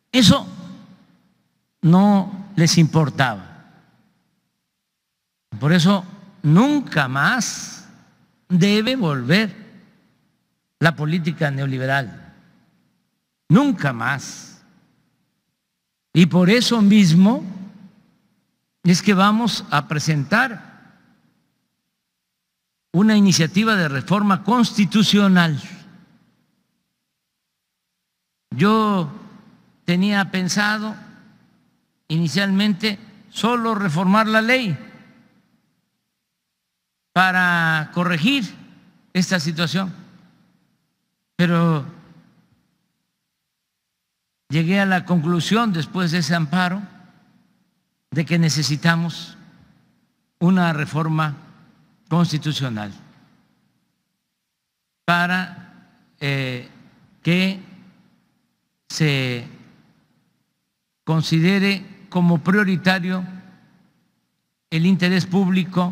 Eso no les importaba. Por eso nunca más debe volver la política neoliberal. Nunca más. Y por eso mismo es que vamos a presentar una iniciativa de reforma constitucional. Yo tenía pensado inicialmente solo reformar la ley para corregir esta situación, pero llegué a la conclusión después de ese amparo de que necesitamos una reforma constitucional para que se considere como prioritario el interés público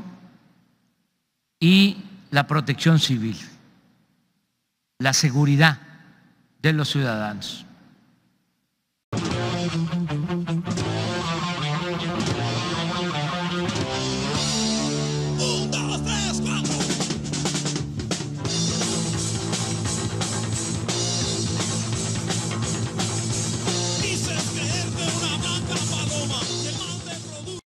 y la protección civil, la seguridad de los ciudadanos.